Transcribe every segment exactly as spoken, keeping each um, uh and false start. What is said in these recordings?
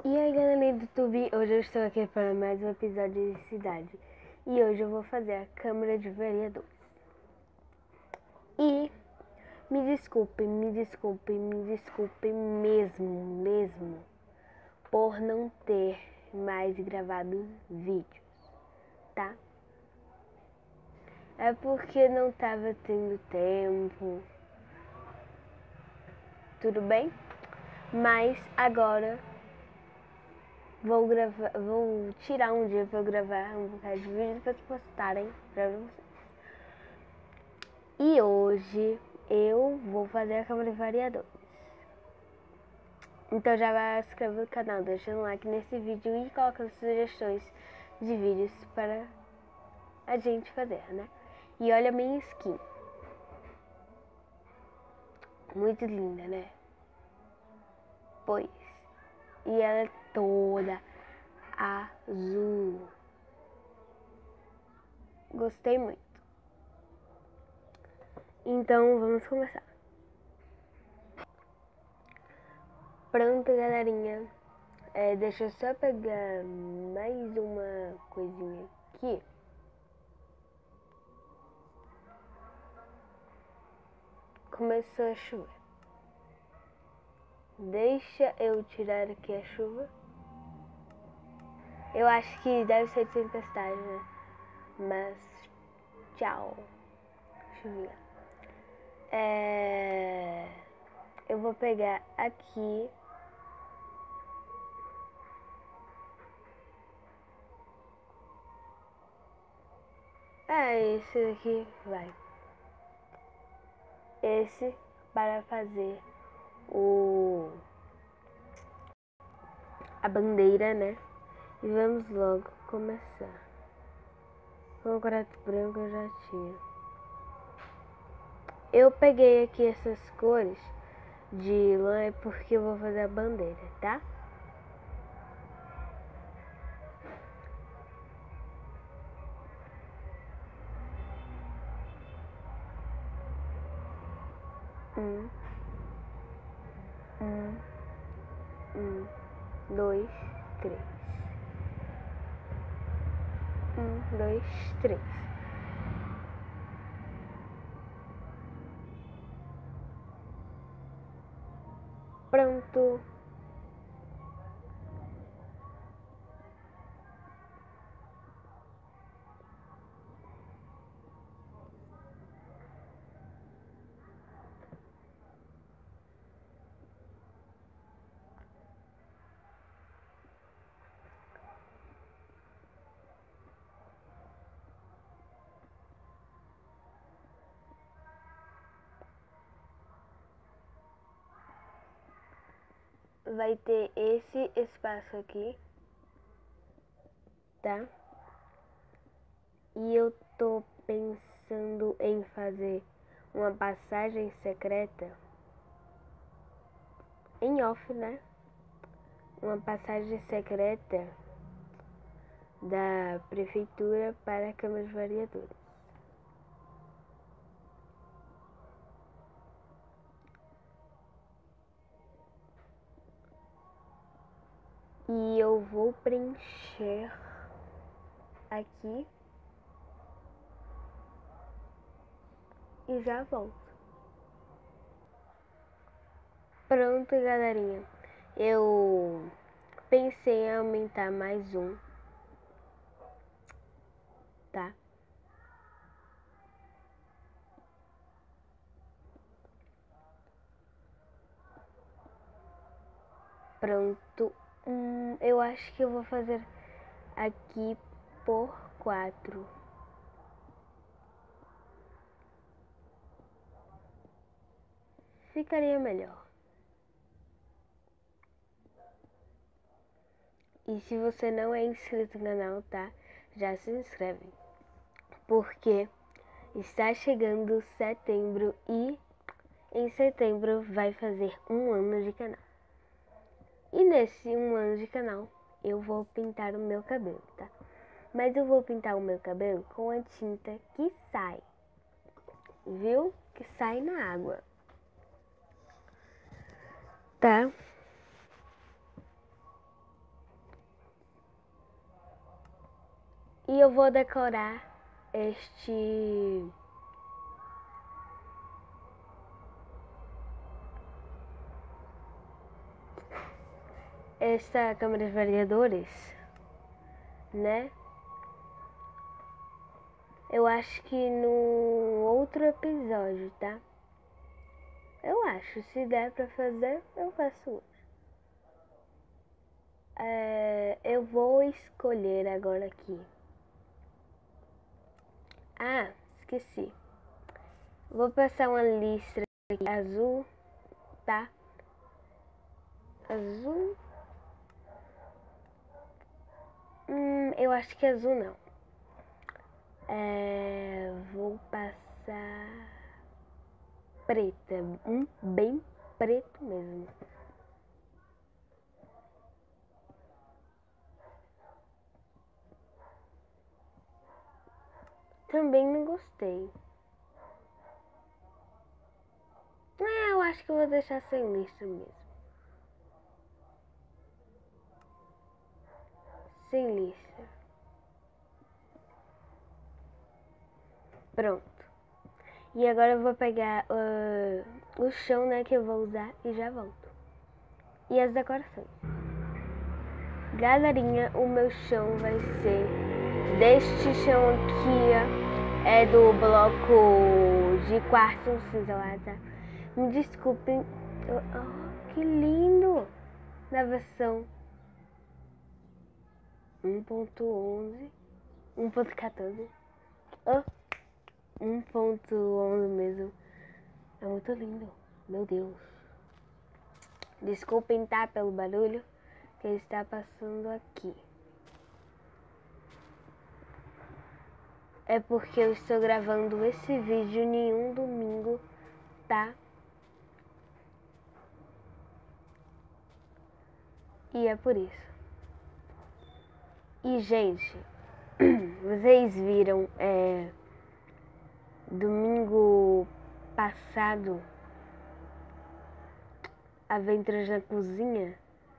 E aí galerinha do YouTube, hoje eu estou aqui para mais um episódio de Cidade. E hoje eu vou fazer a Câmara de Vereadores. E me desculpem, me desculpem, me desculpem mesmo, mesmo por não ter mais gravado vídeos, tá? É porque não tava tendo tempo, tudo bem? Mas agora Vou gravar, vou tirar um dia pra gravar um bocado de vídeos pra postarem pra vocês. E hoje eu vou fazer a Câmara de Vereadores. Então já vai se inscrever no canal, deixa um like nesse vídeo e coloca sugestões de vídeos para a gente fazer, né? E olha a minha skin. Muito linda, né? Pois. E ela é toda azul. Gostei muito. Então vamos começar. Pronto, galerinha. É, deixa eu só pegar mais uma coisinha aqui. Começou a chover. Deixa eu tirar aqui a chuva. Eu acho que deve ser de tempestade, né? Mas tchau, chuvinha. É... Eu vou pegar aqui. Ah, esse daqui vai. Esse para fazer o a bandeira, né? E vamos logo começar. Concreto branco eu já tinha. Eu peguei aqui essas cores de lã porque eu vou fazer a bandeira, tá? Um, um, um, dois, três. Um, dois, três. Pronto. Vai ter esse espaço aqui, tá? E eu tô pensando em fazer uma passagem secreta em off, né? Uma passagem secreta da prefeitura para a Câmara de Vereadores. E eu vou preencher aqui e já volto. Pronto, galerinha. Eu pensei em aumentar mais um, tá? Pronto. Hum, eu acho que eu vou fazer aqui por quatro. Ficaria melhor. E se você não é inscrito no canal, tá? Já se inscreve. Porque está chegando setembro e em setembro vai fazer um ano de canal. E nesse um ano de canal eu vou pintar o meu cabelo, tá? Mas eu vou pintar o meu cabelo com a tinta que sai. Viu? Que sai na água. Tá? E eu vou decorar este esta câmera de variadores, né? Eu acho que no outro episódio, tá? Eu acho, se der pra fazer, eu faço hoje. É, eu vou escolher agora aqui. Ah, esqueci. Vou passar uma listra aqui azul, tá? Azul. Hum, eu acho que azul não. É, vou passar preta, um bem preto mesmo. Também não gostei. É, eu acho que eu vou deixar sem listra mesmo. Sem listra. Pronto. E agora eu vou pegar uh, o chão, né, que eu vou usar e já volto. E as decorações. Galerinha, o meu chão vai ser deste chão aqui, ó, é do bloco de quartzo cinza lá, tá? Me desculpem. Eu, oh, que lindo! Na versão um ponto onze, um ponto quatorze. Oh, um ponto onze mesmo. É muito lindo. Meu Deus. Desculpem, tá, pelo barulho que está passando aqui. É porque eu estou gravando esse vídeo em um domingo, tá? E é por isso. E, gente, vocês viram, é, domingo passado, Aventuras na Cozinha?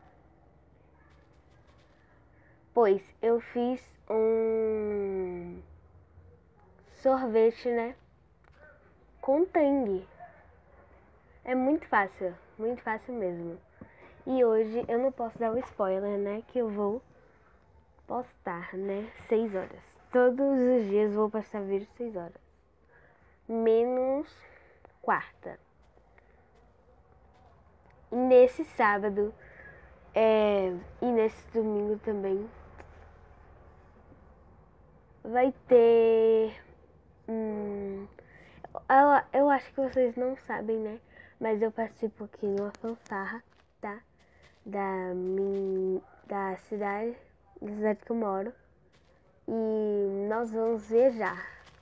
Pois eu fiz um sorvete, né, com tangue. É muito fácil, muito fácil mesmo. E hoje eu não posso dar o spoiler, né, que eu vou postar, né, seis horas. Todos os dias vou postar vídeo seis horas. Menos quarta. E nesse sábado é, e nesse domingo também vai ter... Hum, eu, eu acho que vocês não sabem, né? Mas eu participo aqui numa fanfarra, tá? Da, minha, da cidade, da cidade que eu moro. E nós vamos viajar.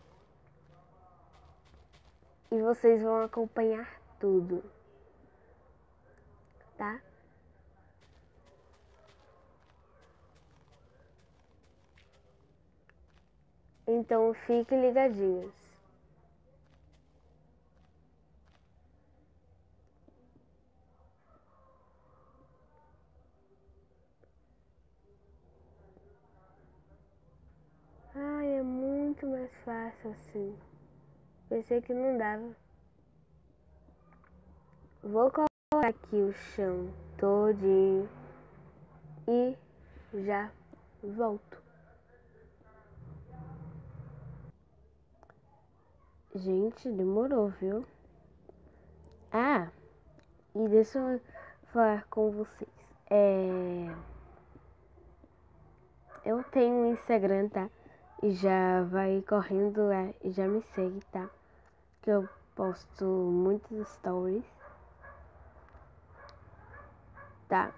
E vocês vão acompanhar tudo, tá? Então fiquem ligadinhos. Ai, é muito mais fácil assim. Pensei que não dava. Vou colocar aqui o chão todinho e já volto. Gente, demorou, viu? Ah, e deixa eu falar com vocês. É... Eu tenho um Instagram, tá? E já vai correndo lá e já me segue, tá? Que eu posto muitos stories, tá?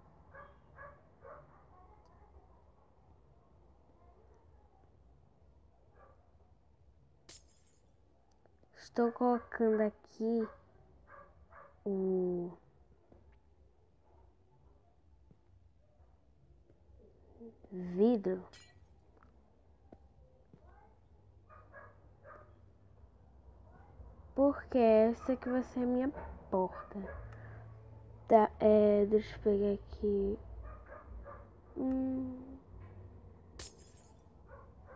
Estou colocando aqui o vidro. Porque essa que vai ser a minha porta. Tá, é, deixa eu pegar aqui. Hum.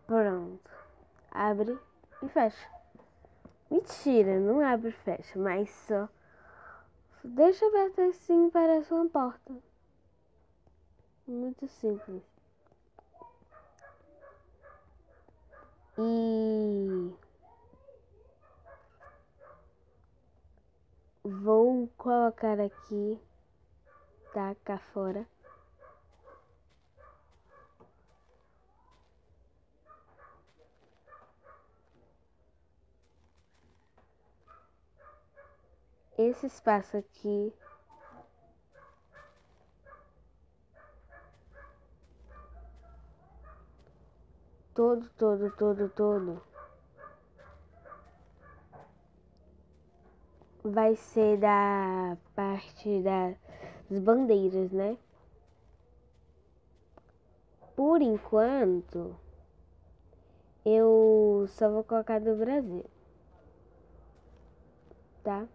Pronto. Abre e fecha. Mentira, não abre e fecha, mas só deixa aberto assim, parece uma porta. Muito simples. E vou colocar aqui, tá? Cá fora. Esse espaço aqui todo, todo, todo, todo vai ser da parte das bandeiras, né? Por enquanto, eu só vou colocar do Brasil, tá?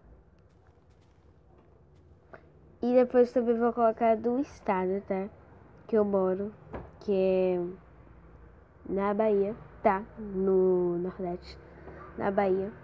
E depois também vou colocar do estado, tá? Que eu moro, que é na Bahia, tá? No Nordeste, na Bahia.